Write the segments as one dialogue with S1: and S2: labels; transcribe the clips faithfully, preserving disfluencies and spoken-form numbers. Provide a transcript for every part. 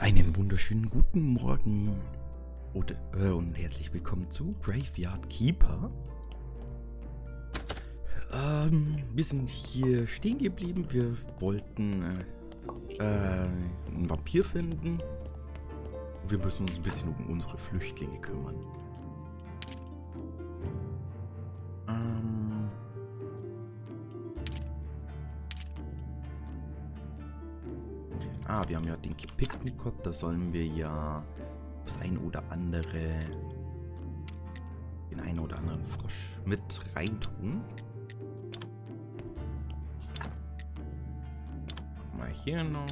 S1: Einen wunderschönen guten Morgen und, äh, und herzlich willkommen zu Graveyard Keeper. Ähm, wir sind hier stehen geblieben. Wir wollten äh, äh, einen Vampir finden. Wir müssen uns ein bisschen um unsere Flüchtlinge kümmern. Ähm, ah, wir haben ja den Picknick-Kopf. Da sollen wir ja das ein oder andere, den einen oder anderen Frosch mit reintun. Mal hier noch.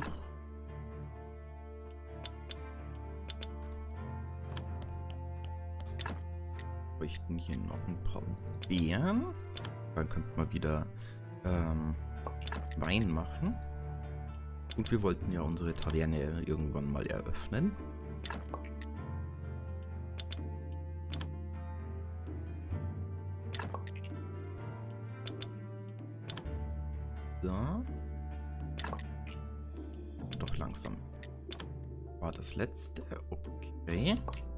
S1: Wir bräuchten hier noch ein paar Beeren. Dann könnte man wieder ähm, Wein machen. Und wir wollten ja unsere Taverne irgendwann mal eröffnen. So. Doch langsam. War das letzte. Okay.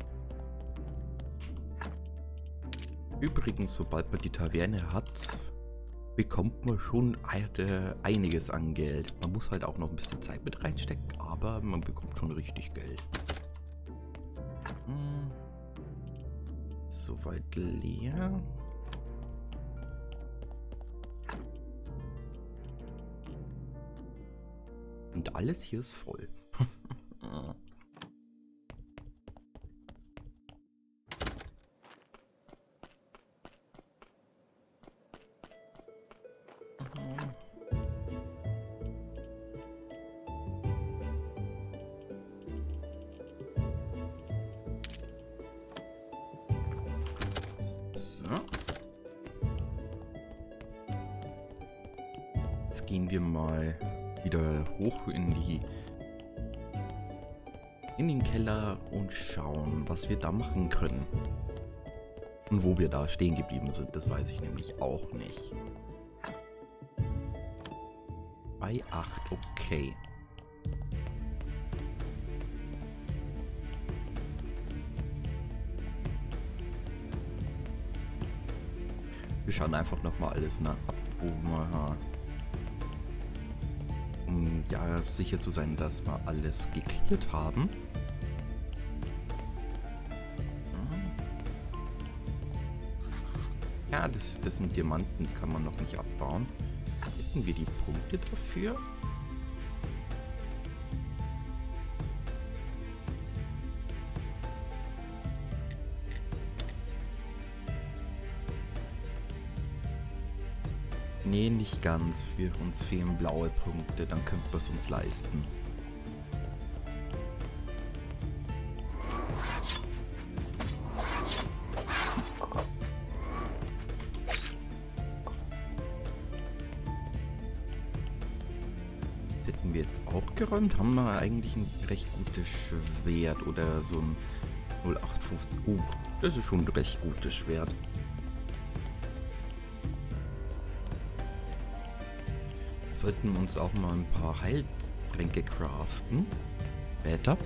S1: Übrigens, sobald man die Taverne hat, bekommt man schon einiges an Geld. Man muss halt auch noch ein bisschen Zeit mit reinstecken, aber man bekommt schon richtig Geld. Hm. Soweit leer. Und alles hier ist voll. Jetzt gehen wir mal wieder hoch in die in den Keller und schauen, was wir da machen können. Und wo wir da stehen geblieben sind, das weiß ich nämlich auch nicht. Bei acht, okay. Wir schauen einfach nochmal alles nach, wo wir, um ja sicher zu sein, dass wir alles geklärt haben. Ja, das, das sind Diamanten, die kann man noch nicht abbauen. Hätten wir die Punkte dafür? Nee, nicht ganz. Wir, uns fehlen blaue Punkte, dann könnten wir es uns leisten. Hätten wir jetzt auch geräumt, haben wir eigentlich ein recht gutes Schwert oder so ein null acht fünfzig. Oh, das ist schon ein recht gutes Schwert. Sollten wir uns auch mal ein paar Heiltränke craften. Später.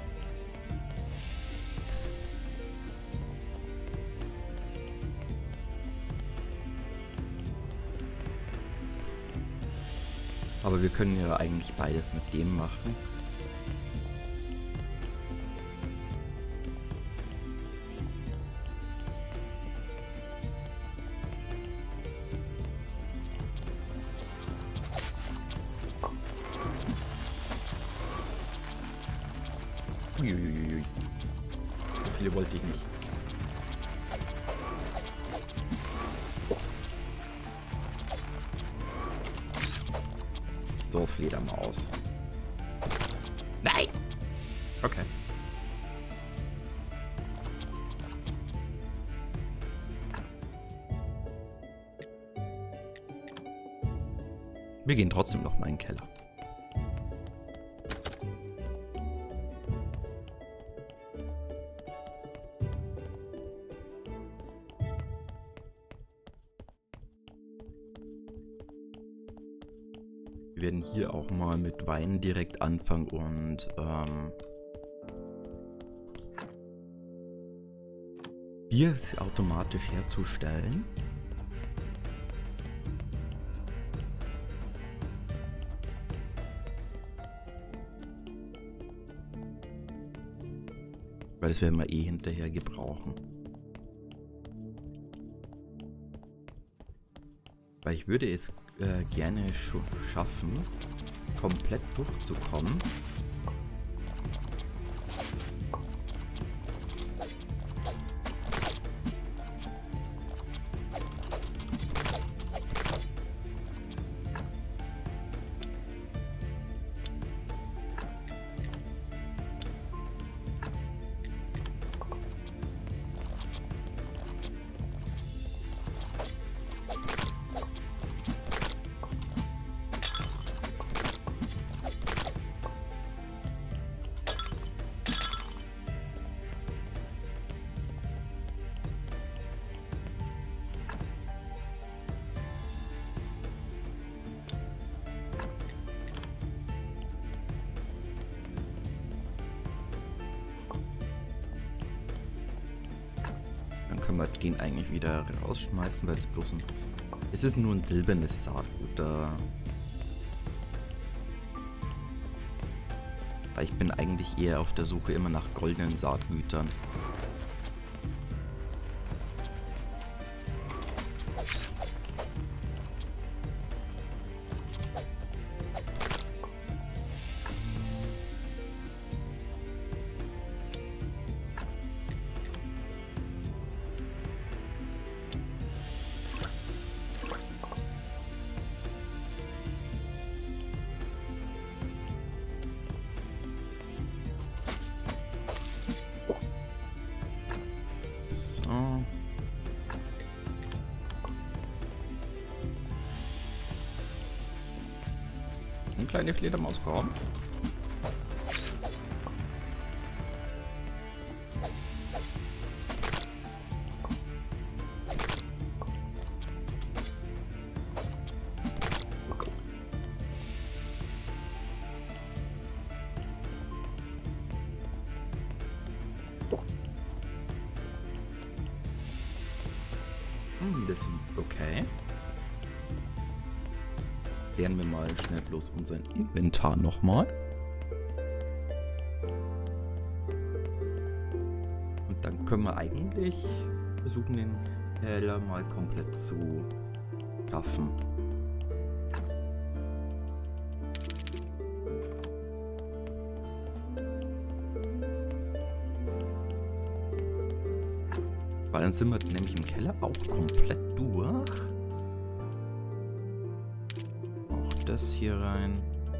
S1: Aber wir können ja eigentlich beides mit dem machen. Uiuiui. So viele wollte ich nicht. So, Fledermaus. Nein! Okay. Wir gehen trotzdem noch mal in den Keller. Wir werden hier auch mal mit Wein direkt anfangen und ähm, hier automatisch herzustellen. Weil das werden wir eh hinterher gebrauchen. Weil ich würde es äh, gerne sch schaffen, komplett durchzukommen. Können wir den eigentlich wieder rausschmeißen, weil es bloß ein... Es ist nur ein silbernes Saatgut da. Ich bin eigentlich eher auf der Suche immer nach goldenen Saatgütern. Eine kleine Fledermaus kommen. Hm, das ist okay. Lernen wir mal schnell bloß unser Inventar nochmal. Und dann können wir eigentlich versuchen, den Keller mal komplett zu schaffen. Weil dann sind wir nämlich im Keller auch komplett durch. Das hier rein.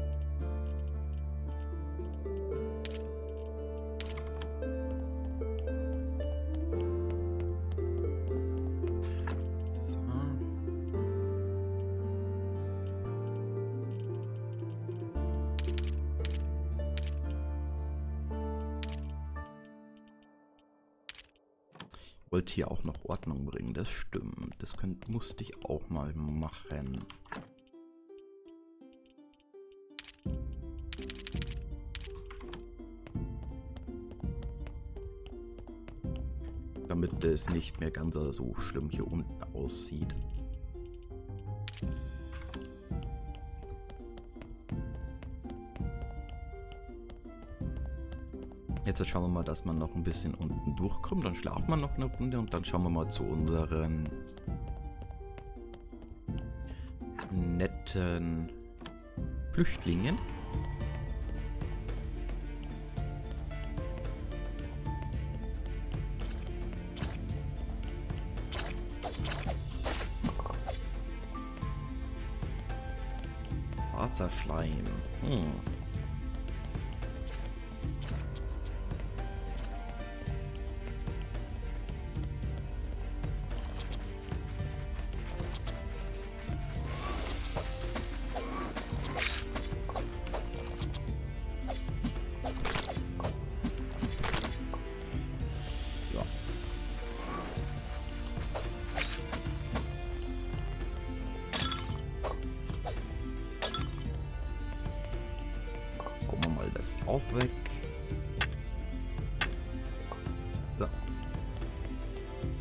S1: So. Ich wollte hier auch noch Ordnung bringen, das stimmt. Das könnt, musste ich auch mal machen. Damit es nicht mehr ganz so schlimm hier unten aussieht. Jetzt schauen wir mal, dass man noch ein bisschen unten durchkommt. Dann schlafen wir noch eine Runde und dann schauen wir mal zu unseren netten Flüchtlingen. Schwarzer Schleim. Hm. Auch weg. So.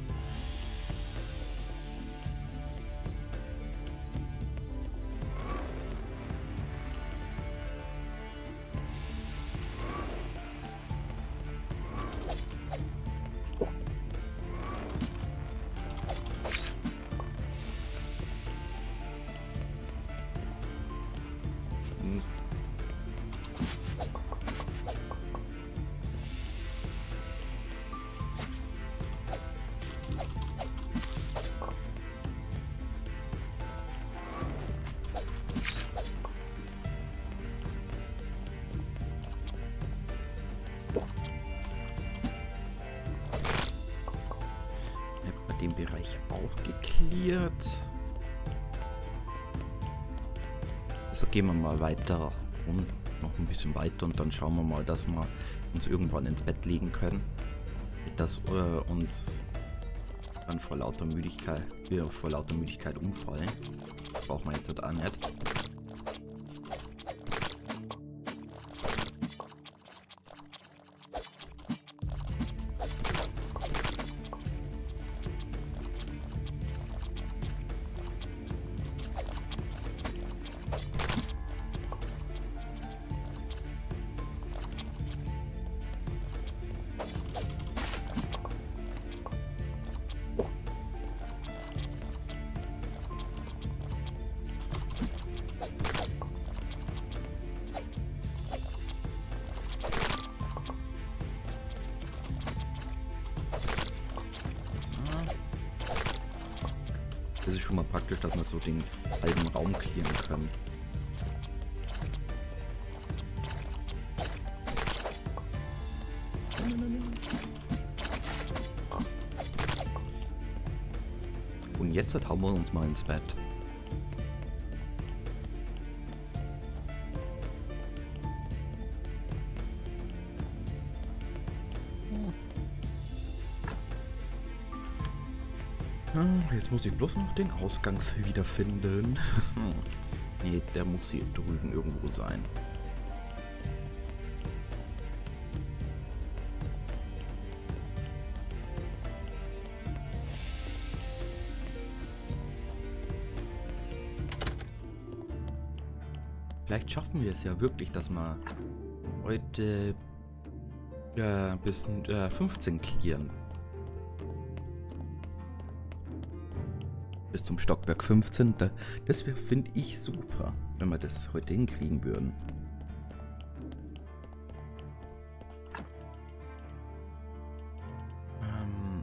S1: Bei dem Bereich auch geklärt. Also gehen wir mal weiter und noch ein bisschen weiter und dann schauen wir mal, dass wir uns irgendwann ins Bett legen können. Dass äh, uns dann vor lauter Müdigkeit, wir vor lauter Müdigkeit umfallen. Das brauchen wir jetzt halt auch nicht. Das ist schon mal praktisch, dass wir so den halben Raum clearen können. Und jetzt hauen wir uns mal ins Bett. Jetzt muss ich bloß noch den Ausgang wiederfinden. Nee, der muss hier drüben irgendwo sein. Vielleicht schaffen wir es ja wirklich, dass wir heute äh, bis äh, fünfzehn clearen. Bis zum Stockwerk fünfzehn. Das wäre, finde ich, super, wenn wir das heute hinkriegen würden. Ähm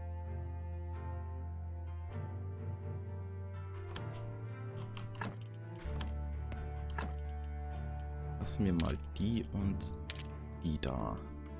S1: Lassen wir mal die und die da.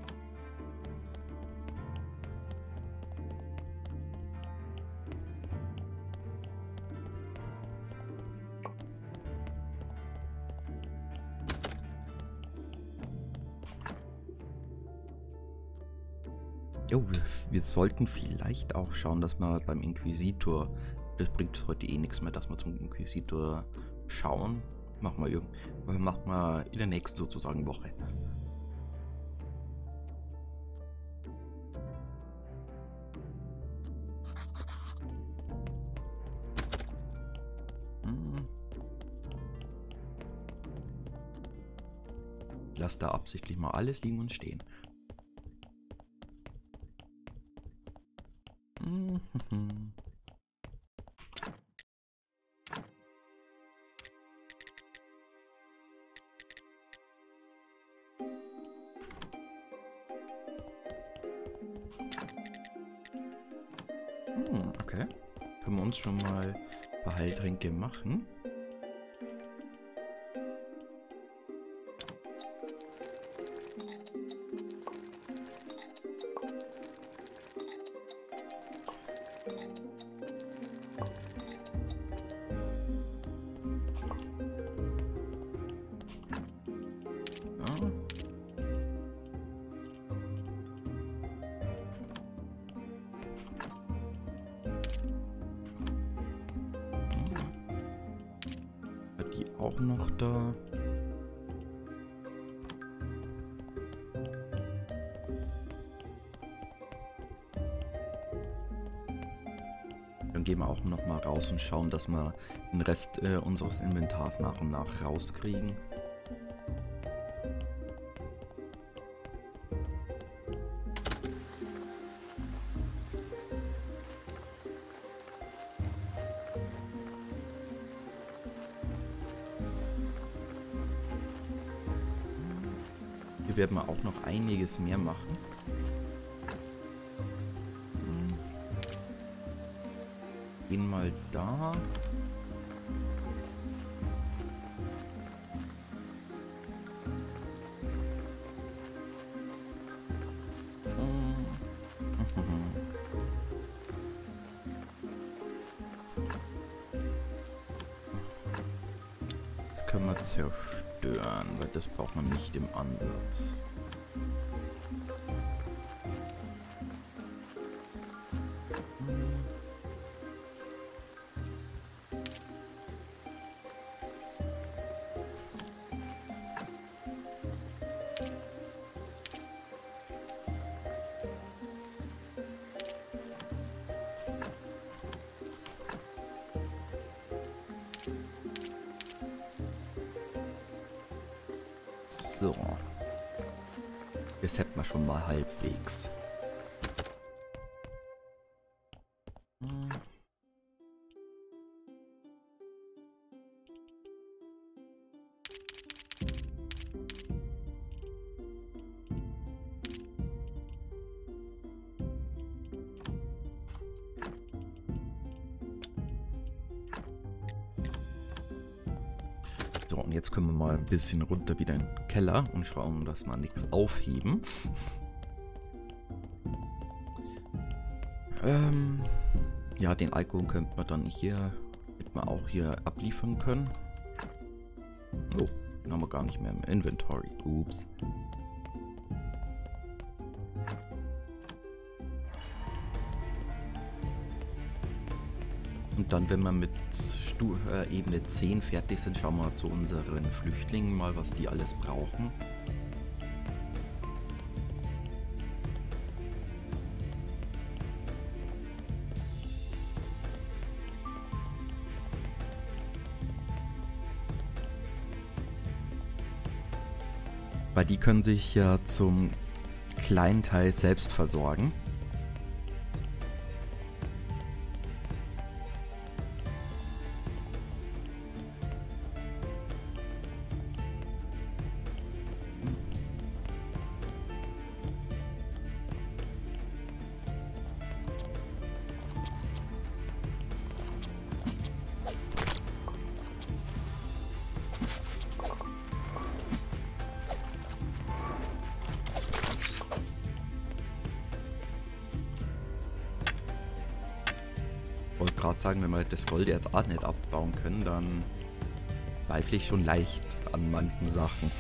S1: Jo, wir, wir sollten vielleicht auch schauen, dass wir beim Inquisitor, das bringt heute eh nichts mehr, dass wir zum Inquisitor schauen. Machen wir irgend, machen wir in der nächsten sozusagen Woche. Hm. Lass da absichtlich mal alles liegen und stehen. Hm, okay. Können wir uns schon mal ein paar Heiltränke machen? Auch noch da. Dann gehen wir auch noch mal raus und schauen, dass wir den Rest äh, unseres Inventars nach und nach rauskriegen. Hier werden wir auch noch einiges mehr machen. Hm. Gehen mal da. können wir zerstören, weil das braucht man nicht im Ansatz. So. Das hätten wir schon mal halbwegs. Hm. So, und jetzt können wir mal ein bisschen runter wieder in den Keller und schauen, dass wir nichts aufheben. Ähm, ja, den Alkohol könnte man dann hier, hätte man auch hier abliefern können. Oh, den haben wir gar nicht mehr im Inventory. Ups. Und dann, wenn wir mit Stu äh, Ebene zehn fertig sind, schauen wir zu unseren Flüchtlingen mal, was die alles brauchen. Weil die können sich ja zum kleinen Teil selbst versorgen. Ich wollte gerade sagen, wenn wir das Gold jetzt auch nicht abbauen können, dann zweifle ich schon leicht an manchen Sachen.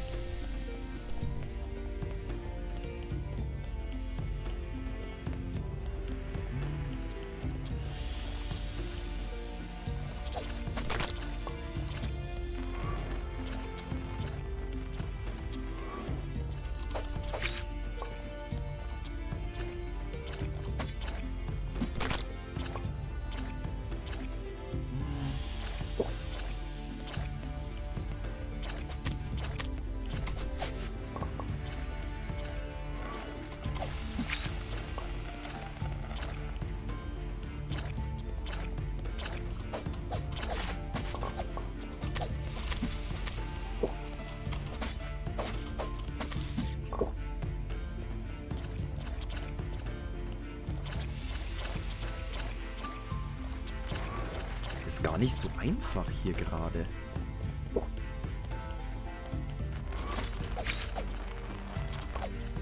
S1: Ist gar nicht so einfach hier gerade.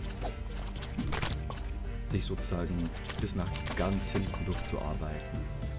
S1: Sich sozusagen bis nach ganz hinten durchzuarbeiten.